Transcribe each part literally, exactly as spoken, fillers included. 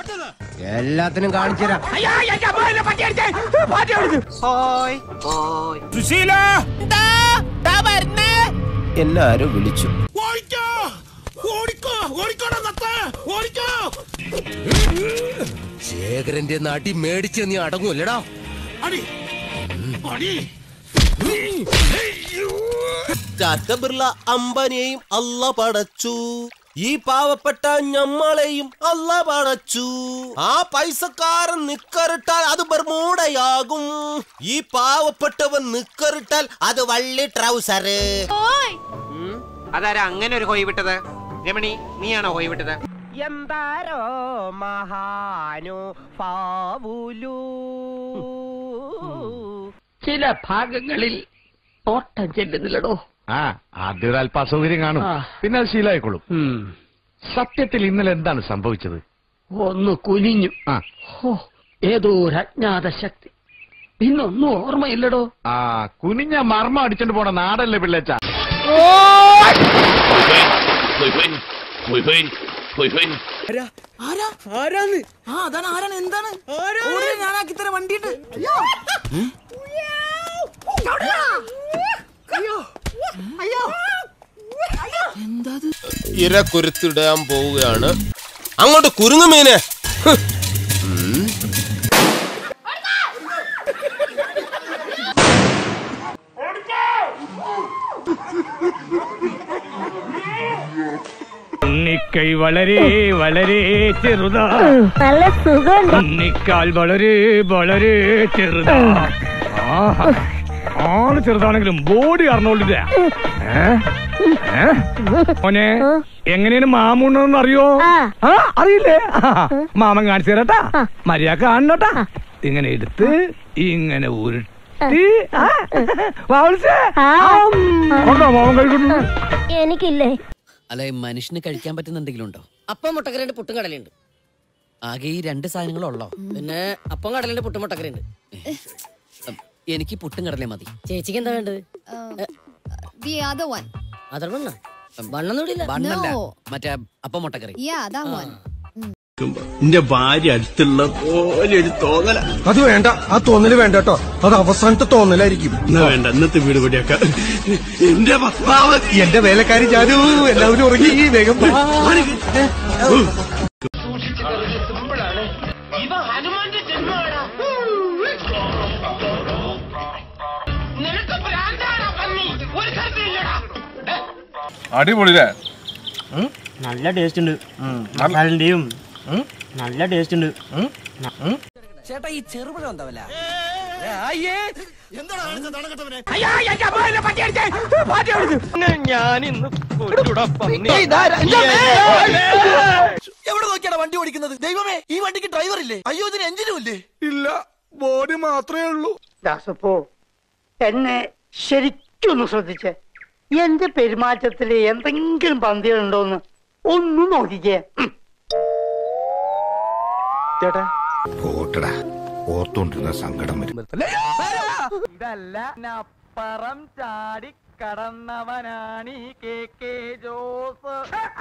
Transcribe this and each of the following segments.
എല്ലാത്തിനും കാണിച്ചു തരാം. എന്നെ ആരോ വിളിച്ചു. ശേഖരന്റെ നാട്ടി മേടിച്ച് നീ അടങ്ങൂല്ലടാ. ടാറ്റ ബിർള അംബാനിയെയും അല്ല പടച്ചു, ഈ പാവപ്പെട്ട ഞമ്മളെയും അല്ല പടച്ചു. ആ പൈസക്കാരൻ നിക്കറിട്ടാൽ അത് ബർമൂടയാകും, ഈ പാവപ്പെട്ടവൻ നിക്കറിട്ടാൽ അത് വള്ളി ട്രൗസറ്. അതാരാ അങ്ങനെ ഒരു ഹോയ് വിട്ടത്? രമണി, നീയാണോ ഹോയ് വിട്ടത്? എന്താരോ മഹാനു പാവുലു. ചില ഭാഗങ്ങളിൽ ഓട്ടം ചെല്ലുന്നില്ലടോ. ആ ആദ്യം ഒരു അല്പ അസൗകര്യം കാണും, പിന്നെ അത് ശീലമായിക്കോളും. സത്യത്തിൽ ഇന്നലെ എന്താണ് സംഭവിച്ചത്? ഒന്ന് കുനിഞ്ഞു. ഏതോ ഒരു അജ്ഞാത ശക്തി. ഇന്നൊന്നും ഓർമ്മയില്ലടോ. ആ കുനിഞ്ഞ മർമ്മം അടിച്ചോണ്ട് പോണ നാടല്ലേ പിള്ളേച്ച. ഇര കുരുത്തിടാൻ പോവുകയാണ്. അങ്ങോട്ട് കുരുങ്ങുമീനെ. ഉണ്ണിക്കൈ വളരെ വളരെ ചെറുതാ, ഉണ്ണിക്കാൽ വളരെ വളരെ ചെറുതാ. ആള് ചെറുതാണെങ്കിലും ബോഡി അറിഞ്ഞോളില്ല. മോനെ, എങ്ങനെയാണ് മാമൂണെന്ന് അറിയോ? ആ അറിയില്ലേ? മാമൻ കാണിച്ചു തരട്ടാ, മര്യാദ കാണണട്ടാ. ഇങ്ങനെ എടുത്ത് ഇങ്ങനെ ഉരുട്ടി കൊണ്ടോ മാമൻ കഴിക്കുന്നു. എനിക്കില്ലേ? അല്ല, മനുഷ്യന് കഴിക്കാൻ പറ്റുന്ന എന്തെങ്കിലും ഉണ്ടോ? അപ്പം മുട്ടക്കരയുണ്ട്, പുട്ടും കടലുണ്ട്. ആകെ ഈ രണ്ട് സാധനങ്ങളുള്ളോ? പിന്നെ അപ്പം കടലുണ്ട്, പുട്ടും മുട്ടക്കരയുണ്ട്. എനിക്ക് പുട്ടും കടലേ മതി. ചേച്ചിക്ക് എന്താ വേണ്ടത്? മറ്റേ അപ്പം മുട്ടക്കറി. എന്റെ ഭാര്യ അടുത്തുള്ള പോലെ ഒരു തോന്നല. അത് വേണ്ട, ആ തോന്നല് വേണ്ട കേട്ടോ, അത് അവസാനത്തെ തോന്നലായിരിക്കും. എന്നാ വേണ്ട, ഇന്നത്തെ വീട് പടിയാക്കാം. എന്റെ എന്റെ വേലക്കാരി ജാനു, എല്ലാവരും ഉറങ്ങി. വേഗം അടിപൊളിയല്ലേ? നല്ല ടേസ്റ്റ് ഉണ്ട്. മസാലന്റെയും നല്ല ടേസ്റ്റ് ഉണ്ട്. ചേട്ടാ, ഈ ചെറുപഴം എന്താവല്ല? എവിടെ നോക്കിയാണ് വണ്ടി ഓടിക്കുന്നത്? ദൈവമേ, ഈ വണ്ടിക്ക് ഡ്രൈവർ ഇല്ലേ? അയ്യോ, ഇതിന് എഞ്ചിനും ഇല്ലേ? ഇല്ല, ബോഡി മാത്രമേ ഉള്ളൂ. ദാസപ്പോ, എന്നെ ശരിക്കൊന്ന് ശ്രദ്ധിച്ചേ. എന്റെ പെരുമാറ്റത്തില് എന്തെങ്കിലും പന്തികളുണ്ടോന്ന് ഒന്നും നോക്കിക്കേ. ചേട്ടാ, ഓട്ടടാ, ഓർത്തോണ്ടിരുന്ന സങ്കടം വരും. ഇതല്ല, അപ്പുറം ചാടി കടന്നവനാണീ കെ കെ ജോസ്.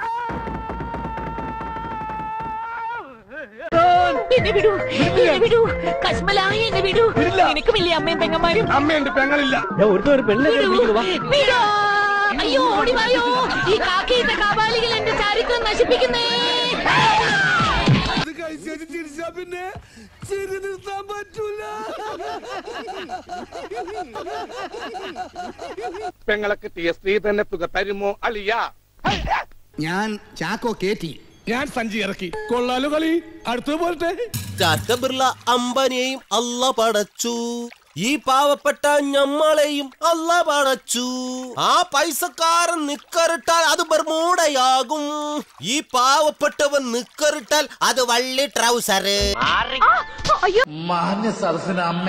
എന്നെ വിടൂ, എന്നെ വിടൂ, കശ്മലായി എന്നെ വിടൂ. എനിക്ക് വലിയ അമ്മയും പെങ്ങന്മാരും. അമ്മയുണ്ട്, പെങ്ങളില്ല. അയ്യോ, ഓടി വായോ, ഈ കാക്കിയിട്ട കാപാലികൾ എന്റെ ചരിത്രം നശിപ്പിക്കുന്നേ. പിന്നെ ചിരി നിർത്താൻ പറ്റൂല. പെങ്ങളൊക്കെ ടി എസ് ത്രീ തന്നെ തുക തരുമോ അളിയ? ഞാൻ ചാക്കോ കേറ്റി, ഞാൻ സഞ്ചി ഇറക്കി. കൊള്ളാലോ കളി. അടുത്ത പോലത്തെ. ടാറ്റ ബിർള അംബാനിയെയും അല്ല പടച്ചു, ഈ പാവപ്പെട്ട ഞമ്മളെയും അല്ല പടച്ചു. ആ പൈസക്കാരൻ നിക്കറിട്ടാൽ അത് ബർമൂടയാകും, ഈ പാവപ്പെട്ടവൻ നിക്കറിട്ടാൽ അത് വള്ളി ട്രൗസറ്. മാന്യ സരസിന് അമ്മ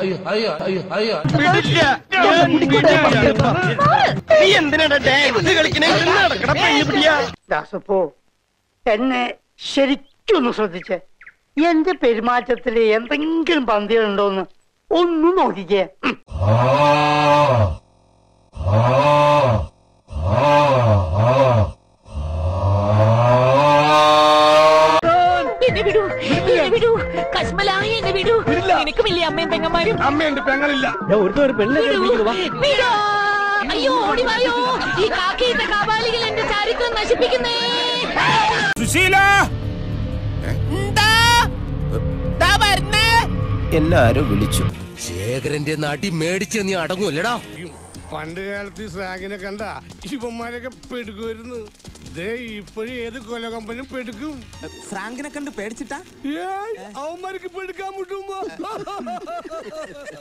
ദാസപ്പോ, എന്നെ ശരിക്കൊന്ന് ശ്രദ്ധിച്ചേ. എന്റെ പെരുമാറ്റത്തില് എന്തെങ്കിലും പന്തികളുണ്ടോന്ന് ഒന്നും നോക്കിക്കേ. എന്നെ വിടൂ, പെങ്ങന്മാരും. അമ്മയുണ്ട്, പെങ്ങളില്ല. വിടോ. അയ്യോ ഓടിവായോ, ഈ കാക്കയുടെ കാവാലികൾ എന്റെ ചാരിത്രം നശിപ്പിക്കുന്നേ. സുശീല എന്നെ ആരോ വിളിച്ചു. ശേഖരന്റെ നാട്ടി മേടിച്ച് നീ അടങ്ങൂല്ലടാ. പണ്ട് കാലത്ത് സ്രാഗിനെ കണ്ട ഇവന്മാരൊക്കെ പെടുക്കുമായിരുന്നു. ഇപ്പോഴും ഏത് കൊല കമ്പനിയും പെടുക്കും. ഫ്രാങ്കിനെ കണ്ട് പേടിച്ചിട്ടാ അവന്മാർക്ക് പെടുക്കാൻ മുട്ടുമ്പോ